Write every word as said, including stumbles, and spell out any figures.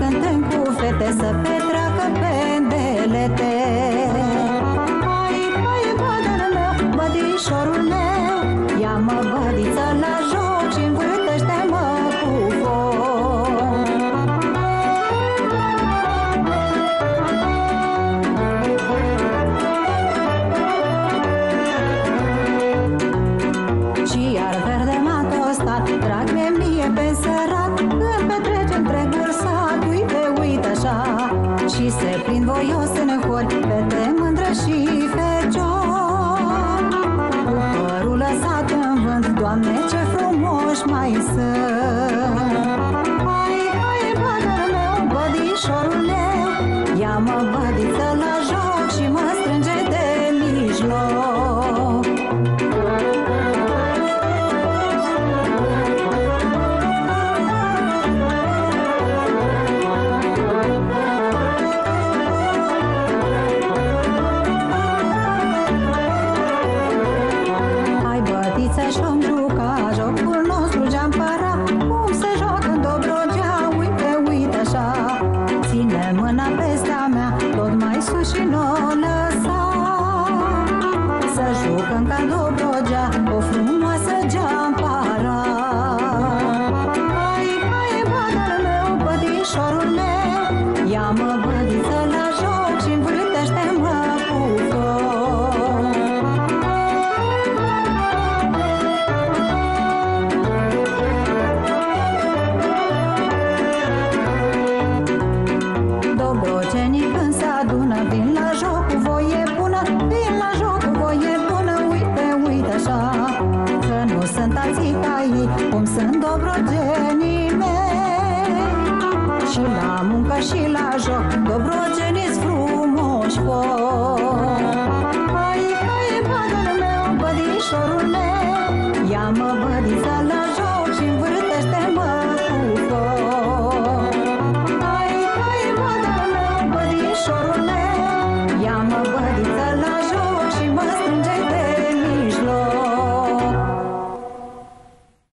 cântând cu fete, să petreacă pendelete. Hai, hai, bădărul meu, bădișorul meu, ia-mă, bădiță, la joc și învârtește-mă cu foc. Și iar verde m-a tostat, drag de mie pe sărat, când petrece întregul sat, uite, uite așa. Și se prind voios în hori, fete mândră și feciori, cu părul lăsat în vânt, Doamne, ce frumoși mai sunt. Hai, hai, bădărul meu, bădișorul meu, ia-mă, bădiță, la joc și mă strânge de mijloc. Și-om juca jocul nostru geampăra, cum se joacă în Dobrogea, uite, uite așa. Ține mâna peste a mea, tot mai sus și n-o lăsa. Să jucăm ca Dobrogea, o frumoasă geampăra. Hai, hai, bădărul meu, bădișorul meu, ia-mă, bădiță, la joc și învârtește-mă cu foc. Dobrogenii când se adună, vin la joc cu voie bună, vin la joc cu voie bună, uite, uite așa. Că nu sunt alții ca ei, cum sunt dobrogenii mei. Și la muncă și la joc, dobrogenii-s frumoși foc.